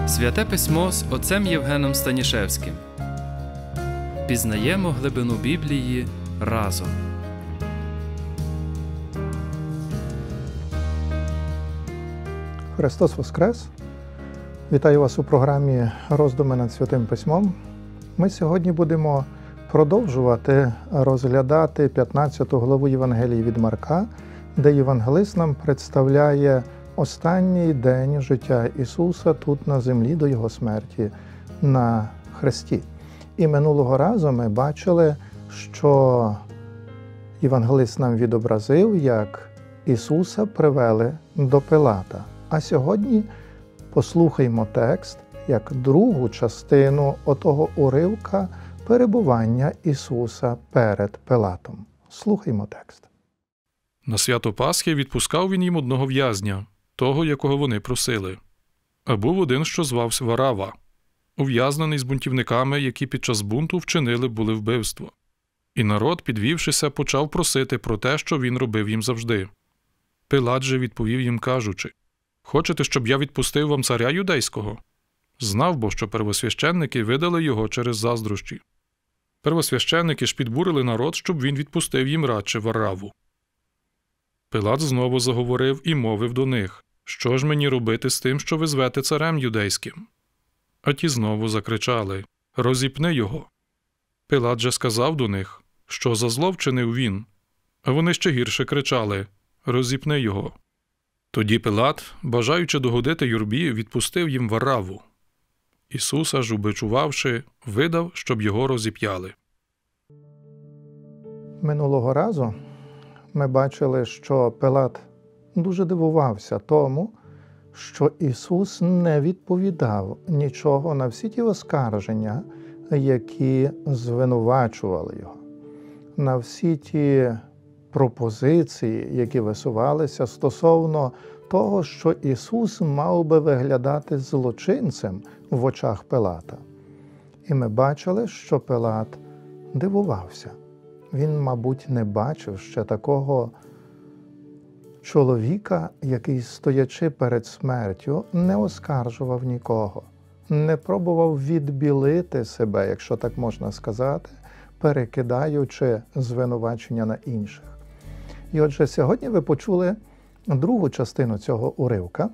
Святе Письмо з отцем Євгеном Станішевським. Пізнаємо глибину Біблії разом. Христос Воскрес! Вітаю вас у програмі «Роздуми над Святим Письмом». Ми сьогодні будемо продовжувати розглядати 15 главу Євангелії від Марка, де євангелист нам представляє останній день життя Ісуса тут на землі до Його смерті на хресті. І минулого разу ми бачили, що євангелист нам відобразив, як Ісуса привели до Пилата. А сьогодні послухаймо текст, як другу частину отого уривка перебування Ісуса перед Пилатом. Слухаймо текст. На свято Пасхи відпускав він їм одного в'язня, того, якого вони просили. А був один, що звався Варава, ув'язнений з бунтівниками, які під час бунту вчинили були вбивство. І народ, підвівшися, почав просити про те, що він робив їм завжди. Пилат же відповів їм, кажучи: «Хочете, щоб я відпустив вам царя юдейського?» Знав бо, що первосвященники видали його через заздрощі. Первосвященники ж підбурили народ, щоб він відпустив їм радше Вараву. Пилат знову заговорив і мовив до них: «Що ж мені робити з тим, що ви звете царем юдейським?» А ті знову закричали: «Розіпни його!» Пилат же сказав до них: «Що за зло вчинив він?» А вони ще гірше кричали: «Розіпни його!» Тоді Пилат, бажаючи догодити юрбі, відпустив їм Вараву. Ісуса ж, убичувавши, видав, щоб його розіп'яли. Минулого разу ми бачили, що Пилат дуже дивувався тому, що Ісус не відповідав нічого на всі ті оскарження, які звинувачували Його, на всі ті пропозиції, які висувалися стосовно того, що Ісус мав би виглядати злочинцем в очах Пилата. І ми бачили, що Пилат дивувався. Він, мабуть, не бачив ще такого чоловіка, який, стоячи перед смертю, не оскаржував нікого, не пробував відбілити себе, якщо так можна сказати, перекидаючи звинувачення на інших. І отже, сьогодні ви почули другу частину цього уривка,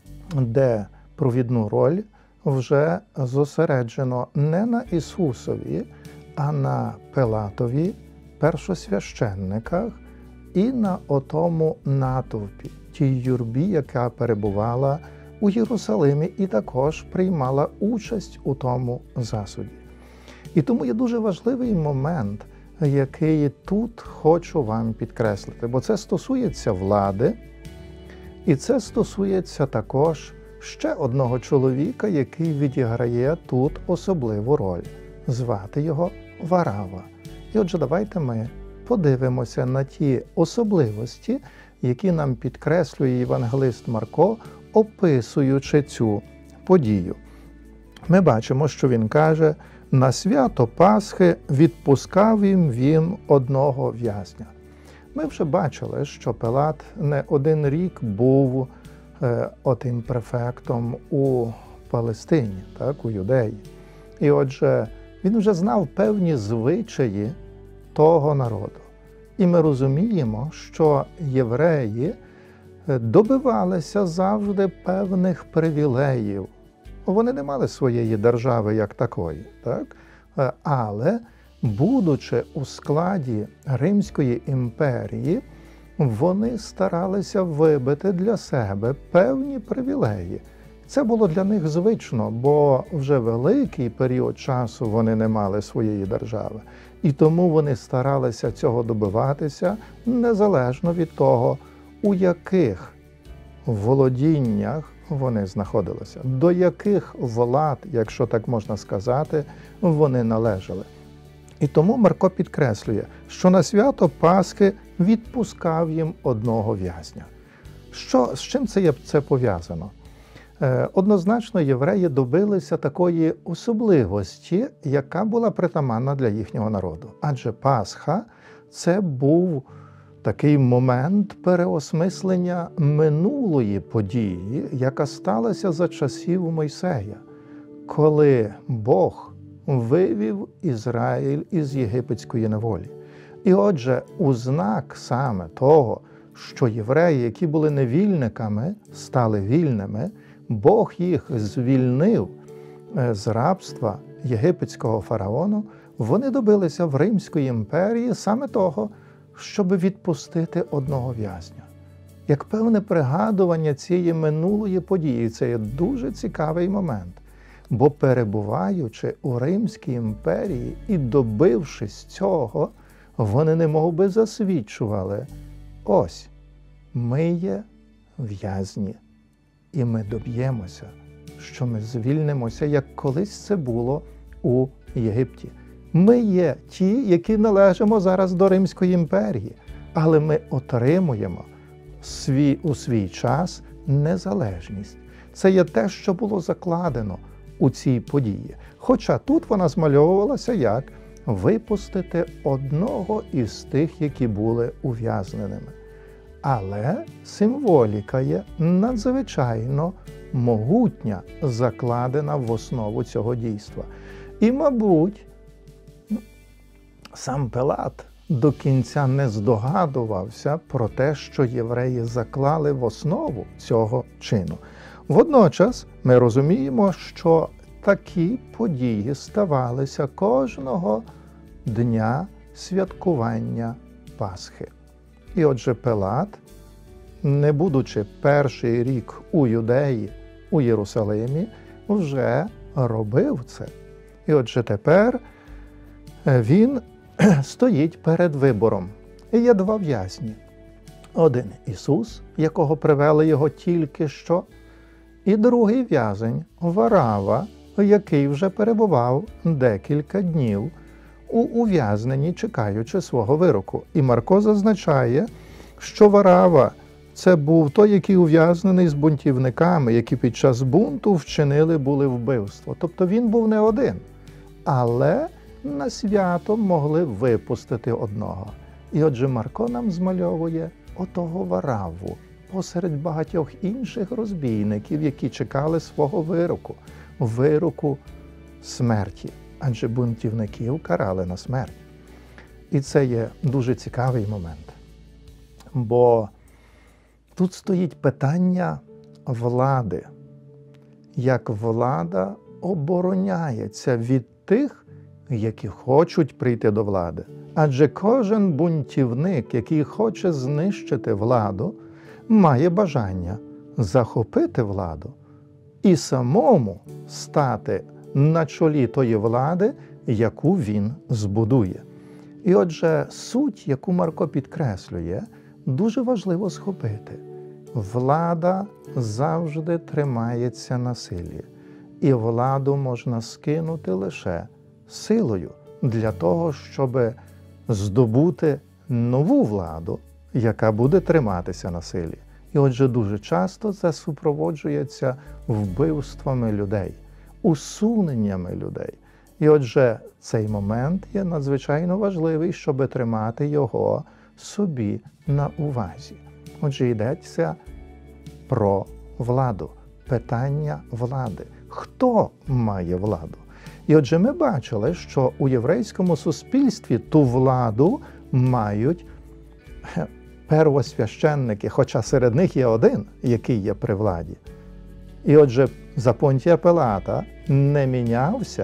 де провідну роль вже зосереджено не на Ісусові, а на Пилатові, першосвященниках і на отому натовпі, тій юрбі, яка перебувала у Єрусалимі і також приймала участь у тому засуді. І тому є дуже важливий момент, який тут хочу вам підкреслити, бо це стосується влади, і це стосується також ще одного чоловіка, який відіграє тут особливу роль. Звати його Варава. І отже, давайте ми подивимося на ті особливості, які нам підкреслює євангелист Марко, описуючи цю подію. Ми бачимо, що він каже: «На свято Пасхи відпускав їм він одного в'язня». Ми вже бачили, що Пилат не один рік був отим префектом у Палестині, так, у Юдеї. І отже, він вже знав певні звичаї того народу. І ми розуміємо, що євреї добивалися завжди певних привілеїв. Вони не мали своєї держави як такої, так? Але, будучи у складі Римської імперії, вони старалися вибити для себе певні привілеї. Це було для них звично, бо вже великий період часу вони не мали своєї держави. І тому вони старалися цього добиватися незалежно від того, у яких володіннях вони знаходилися, до яких влад, якщо так можна сказати, вони належали. І тому Марко підкреслює, що на свято Пасхи відпускав їм одного в'язня. З чим це пов'язано? Однозначно, євреї добилися такої особливості, яка була притаманна для їхнього народу. Адже Пасха – це був такий момент переосмислення минулої події, яка сталася за часів Мойсея, коли Бог вивів Ізраїль із єгипетської неволі. І отже, у знак саме того, що євреї, які були невільниками, стали вільними, Бог їх звільнив з рабства єгипетського фараону, вони добилися в Римської імперії саме того, щоб відпустити одного в'язня. Як певне пригадування цієї минулої події, це є дуже цікавий момент. Бо перебуваючи у Римській імперії і добившись цього, вони немов би засвідчували: ось, ми є в'язні, і ми доб'ємося, що ми звільнимося, як колись це було у Єгипті. Ми є ті, які належимо зараз до Римської імперії, але ми отримуємо у свій час незалежність. Це є те, що було закладено у цій події. Хоча тут вона змальовувалася як випустити одного із тих, які були ув'язненими. Але символіка є надзвичайно могутня, закладена в основу цього дійства. І, мабуть, сам Пилат до кінця не здогадувався про те, що євреї заклали в основу цього чину. Водночас ми розуміємо, що такі події ставалися кожного дня святкування Пасхи. І отже, Пилат, не будучи перший рік у Юдеї, у Єрусалимі, вже робив це. І отже, тепер він стоїть перед вибором. І є два в'язні. Один – Ісус, якого привели його тільки що, і другий в'язень – Варава, який вже перебував декілька днів у ув'язненні, чекаючи свого вироку. І Марко зазначає, що Варава – це був той, який ув'язнений з бунтівниками, які під час бунту вчинили були вбивство. Тобто він був не один, але на свято могли випустити одного. І отже, Марко нам змальовує отого Вараву посеред багатьох інших розбійників, які чекали свого вироку смерті. Адже бунтівників карали на смерть. І це є дуже цікавий момент. Бо тут стоїть питання влади. Як влада обороняється від тих, які хочуть прийти до влади. Адже кожен бунтівник, який хоче знищити владу, має бажання захопити владу і самому стати на чолі тої влади, яку він збудує. І отже, суть, яку Марко підкреслює, дуже важливо схопити. Влада завжди тримається на силі. І владу можна скинути лише силою для того, щоб здобути нову владу, яка буде триматися на силі. І отже, дуже часто це супроводжується вбивствами людей, усуненнями людей. І отже, цей момент є надзвичайно важливий, щоб тримати його собі на увазі. Отже, йдеться про владу, питання влади. Хто має владу? І отже, ми бачили, що у єврейському суспільстві ту владу мають первосвященники, хоча серед них є один, який є при владі. І отже, за Понтія Пилата не мінявся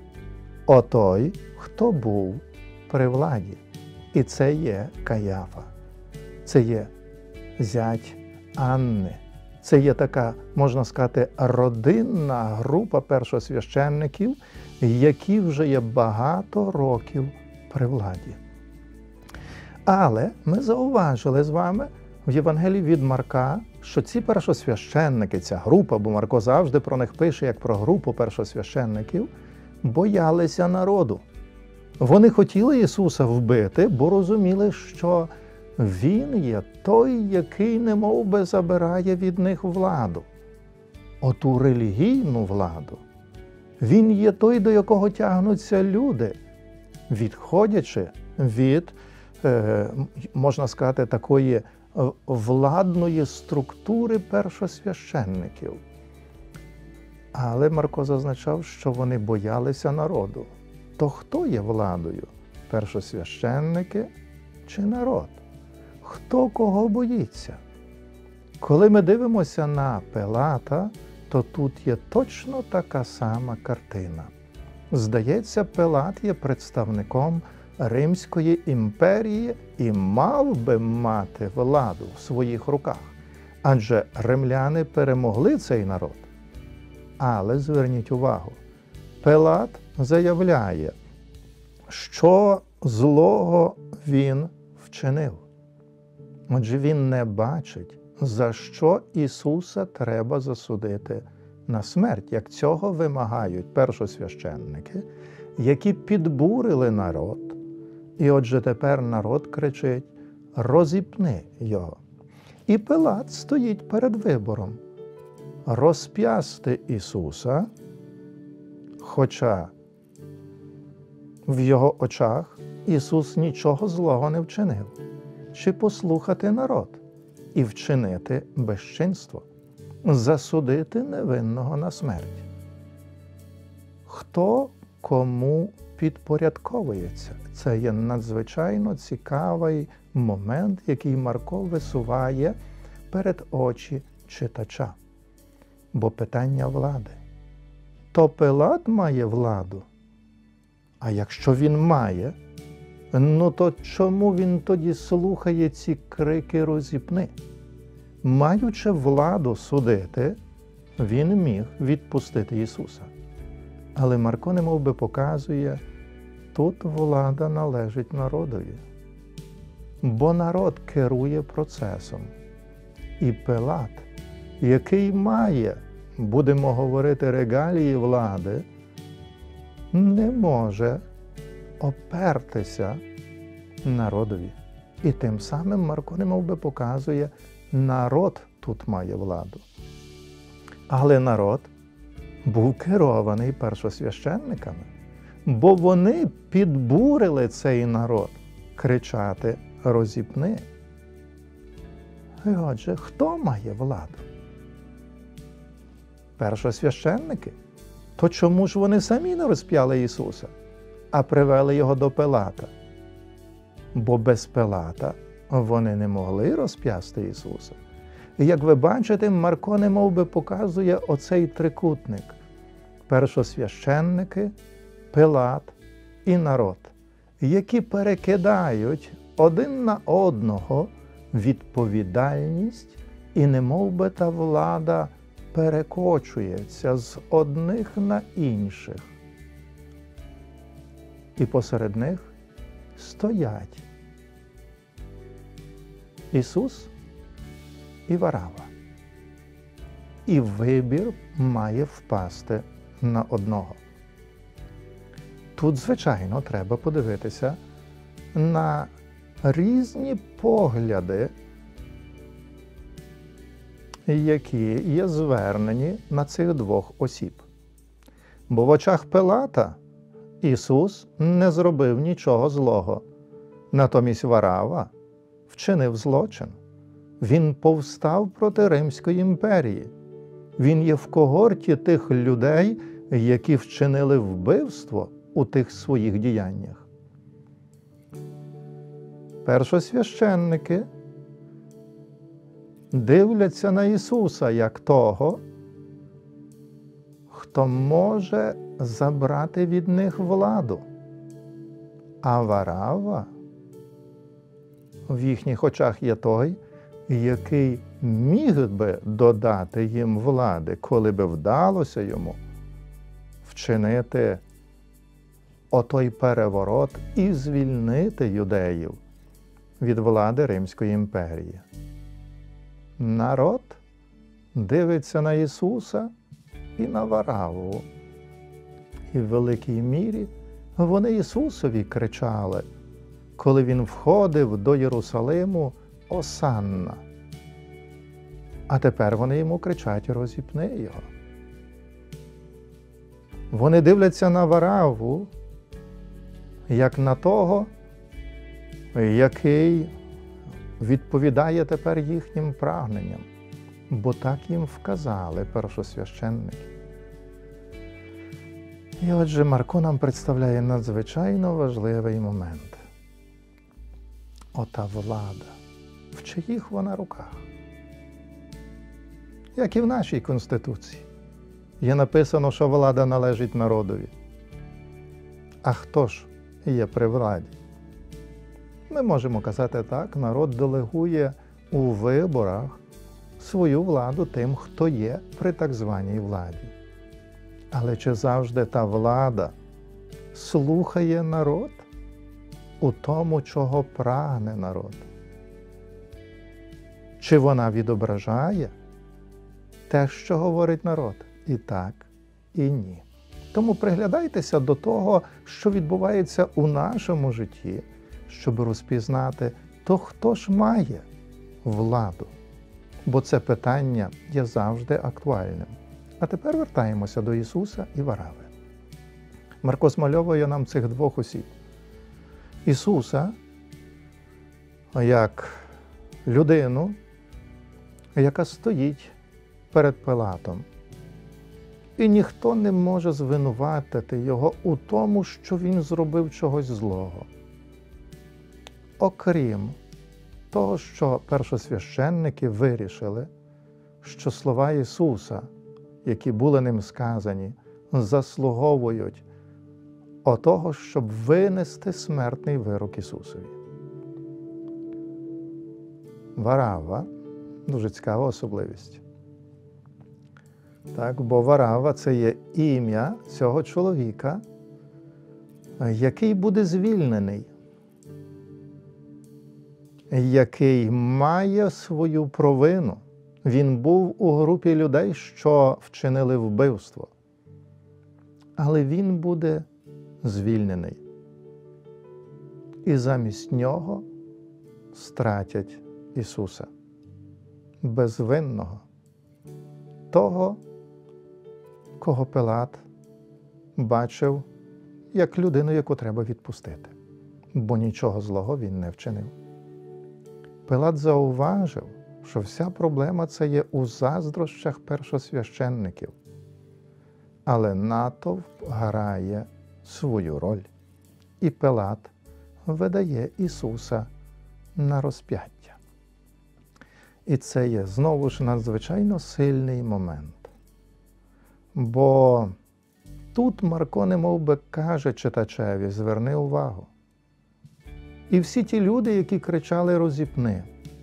отой, хто був при владі. І це є Каяфа. Це є зять Анни. Це є така, можна сказати, родинна група першосвященників, які вже є багато років при владі. Але ми зауважили з вами в Євангелії від Марка, що ці першосвященники, ця група, бо Марко завжди про них пише як про групу першосвященників, боялися народу. Вони хотіли Ісуса вбити, бо розуміли, що Він є той, який немов би забирає від них владу. Оту релігійну владу. Він є той, до якого тягнуться люди, відходячи від можна сказати, такої владної структури першосвященників. Але Марко зазначав, що вони боялися народу. То хто є владою? Першосвященники чи народ? Хто кого боїться? Коли ми дивимося на Пилата, то тут є точно така сама картина. Здається, Пилат є представником Римської імперії і мав би мати владу в своїх руках, адже римляни перемогли цей народ. Але зверніть увагу, Пилат заявляє, що злого він вчинив. Отже, він не бачить, за що Ісуса треба засудити на смерть, як цього вимагають першосвященники, які підбурили народ. І отже тепер народ кричить: розіпни його. І Пилат стоїть перед вибором: розп'ясти Ісуса, хоча в його очах Ісус нічого злого не вчинив, чи послухати народ і вчинити безчинство, засудити невинного на смерть. Хто кому підпорядковується? Це є надзвичайно цікавий момент, який Марко висуває перед очі читача. Бо питання влади. То Пилат має владу? А якщо він має, ну то чому він тоді слухає ці крики розіпни? Маючи владу судити, він міг відпустити Ісуса. Але Марко немов би показує, тут влада належить народові. Бо народ керує процесом. І Пилат, який має, будемо говорити, регалії влади, не може опертися народові. І тим самим Марко немов би показує, народ тут має владу. Але народ був керований першосвященниками, бо вони підбурили цей народ кричати «розіпни». І отже, хто має владу? Першосвященники? То чому ж вони самі не розп'яли Ісуса, а привели його до Пилата? Бо без Пилата вони не могли розп'ясти Ісуса. І як ви бачите, Марко немов би показує оцей трикутник. Першосвященники, Пилат і народ, які перекидають один на одного відповідальність, і немов би та влада перекочується з одних на інших. І посеред них стоять Ісус і Варава. І вибір має впасти на одного. Тут, звичайно, треба подивитися на різні погляди, які є звернені на цих двох осіб. Бо в очах Пилата Ісус не зробив нічого злого. Натомість Варава вчинив злочин. Він повстав проти Римської імперії. Він є в когорті тих людей, які вчинили вбивство у тих своїх діяннях. Першосвященники дивляться на Ісуса як того, хто може забрати від них владу. А Варава в їхніх очах є той, який міг би додати їм влади, коли би вдалося йому вчинити отой переворот і звільнити юдеїв від влади Римської імперії. Народ дивиться на Ісуса і на Вараву. І в великій мірі вони Ісусові кричали, коли Він входив до Єрусалиму: «Осанна!». А тепер вони йому кричать: «Розіпни його!». Вони дивляться на Вараву, як на того, який відповідає тепер їхнім прагненням, бо так їм вказали першосвященники. І отже, Марко нам представляє надзвичайно важливий момент. Ота влада, в чиїх вона руках? Як і в нашій Конституції. Є написано, що влада належить народові. А хто ж є при владі? Ми можемо казати так, народ делегує у виборах свою владу тим, хто є при так званій владі. Але чи завжди та влада слухає народ у тому, чого прагне народ? Чи вона відображає те, що говорить народ? І так, і ні. Тому приглядайтеся до того, що відбувається у нашому житті, щоб розпізнати, то хто ж має владу. Бо це питання є завжди актуальним. А тепер вертаємося до Ісуса і Варави. Марко змальовує нам цих двох осіб. Ісуса як людину, яка стоїть перед Пилатом. І ніхто не може звинуватити його у тому, що він зробив чогось злого. Окрім того, що першосвященники вирішили, що слова Ісуса, які були ним сказані, заслуговують отого, щоб винести смертний вирок Ісусові. Варава – дуже цікава особливість. Так, бо Варава – це є ім'я цього чоловіка, який буде звільнений, який має свою провину. Він був у групі людей, що вчинили вбивство. Але він буде звільнений. І замість нього стратять Ісуса. Безвинного. Того, кого Пилат бачив як людину, яку треба відпустити. Бо нічого злого він не вчинив. Пилат зауважив, що вся проблема це є у заздрощах першосвященників. Але натовп грає свою роль. І Пилат видає Ісуса на розп'яття. І це є знову ж надзвичайно сильний момент. Бо тут Марко немов би каже читачеві: зверни увагу. І всі ті люди, які кричали «розіпни».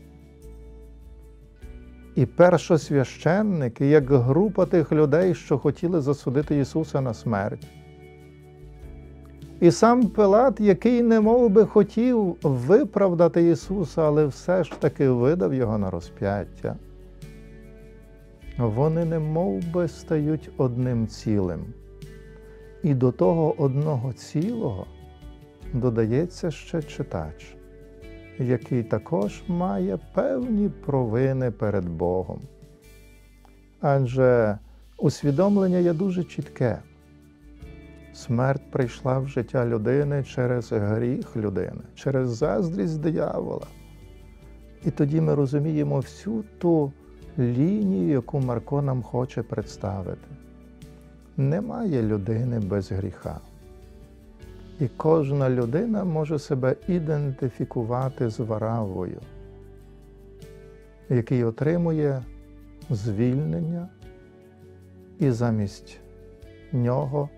І першосвященники, як група тих людей, що хотіли засудити Ісуса на смерть. І сам Пилат, який немов би хотів виправдати Ісуса, але все ж таки видав Його на розп'яття. Вони немов би стають одним цілим. І до того одного цілого додається ще читач, який також має певні провини перед Богом. Адже усвідомлення є дуже чітке. Смерть прийшла в життя людини через гріх людини, через заздрість диявола. І тоді ми розуміємо всю ту лінію, яку Марко нам хоче представити. Немає людини без гріха. І кожна людина може себе ідентифікувати з Варавою, який отримує звільнення, і замість нього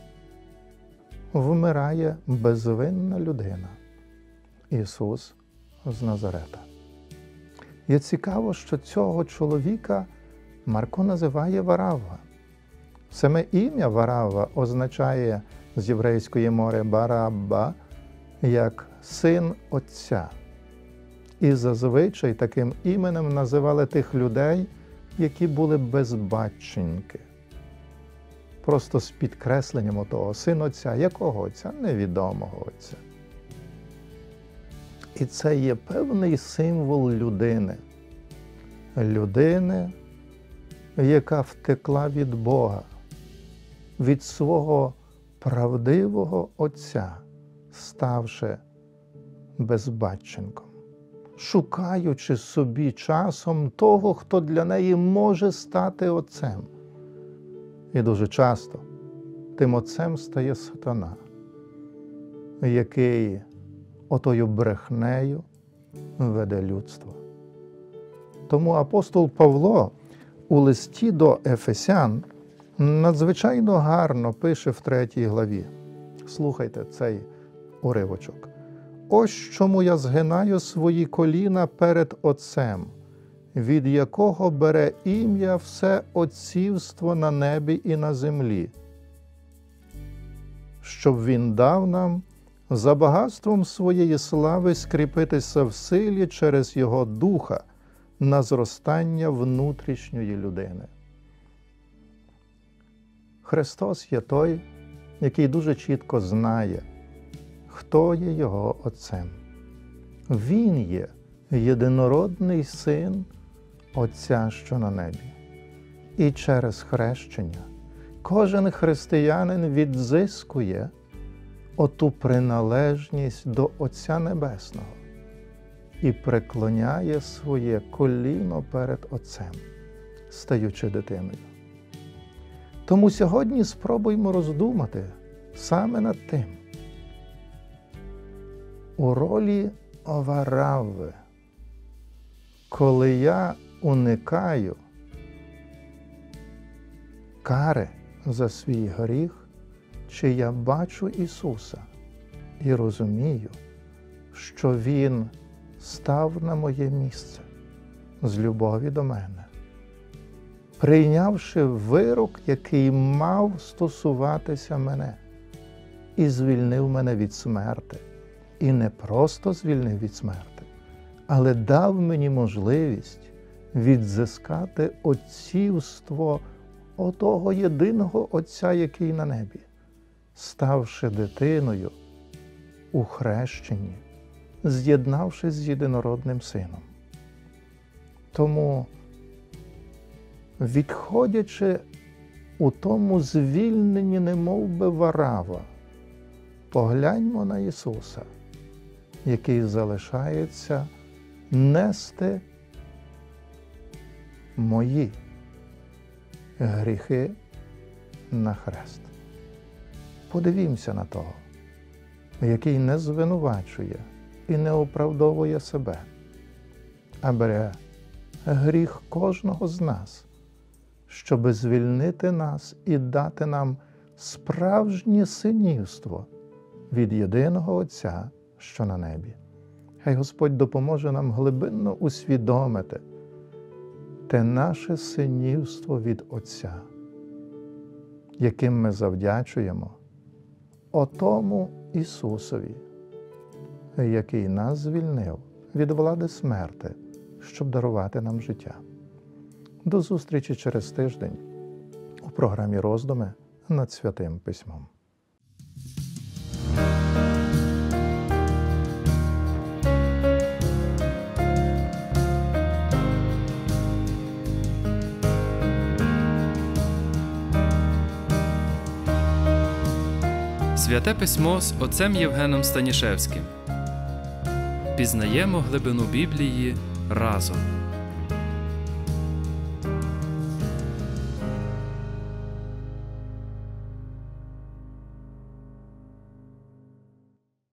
вмирає безвинна людина – Ісус з Назарета. Є цікаво, що цього чоловіка Марко називає Варава. Саме ім'я Варава означає з єврейської мови Барабба як «син Отця». І зазвичай таким іменем називали тих людей, які були безбатченьки. Просто з підкресленням того «син Отця». Якого Отця? Невідомого Отця. І це є певний символ людини. Людини, яка втекла від Бога, від свого правдивого Отця, ставши безбатченком, шукаючи собі часом того, хто для неї може стати отцем. І дуже часто тим отцем стає сатана, який отою брехнею веде людство. Тому апостол Павло у листі до Ефесян надзвичайно гарно пише в 3 главі. Слухайте цей уривочок. «Ось чому я згинаю свої коліна перед Отцем, від якого бере ім'я все отцівство на небі і на землі, щоб Він дав нам за багатством своєї слави скріпитися в силі через Його Духа на зростання внутрішньої людини». Христос є той, який дуже чітко знає, хто є Його Отцем. Він є єдинородний Син Отця, що на небі. І через хрещення кожен християнин відзискує оту приналежність до Отця Небесного і преклоняє своє коліно перед Отцем, стаючи дитиною. Тому сьогодні спробуймо роздумати саме над тим. У ролі Варави, коли я уникаю кари за свій гріх, чи я бачу Ісуса і розумію, що Він став на моє місце з любові до мене, прийнявши вирок, який мав стосуватися мене, і звільнив мене від смерти. І не просто звільнив від смерти, але дав мені можливість відзискати отцівство отого єдиного Отця, який на небі, ставши дитиною у хрещенні, з'єднавшись з єдинородним Сином. Тому, відходячи у тому звільненні, немов би Варава, погляньмо на Ісуса, який залишається нести мої гріхи на хрест. Подивімося на того, який не звинувачує і не оправдовує себе, а бере гріх кожного з нас, щоби звільнити нас і дати нам справжнє синівство від єдиного Отця, що на небі. Хай Господь допоможе нам глибинно усвідомити те наше синівство від Отця, яким ми завдячуємо отому Ісусові, який нас звільнив від влади смерти, щоб дарувати нам життя. До зустрічі через тиждень у програмі «Роздуми над Святим Письмом». Святе Письмо з отцем Євгеном Станішевським. Пізнаємо глибину Біблії разом.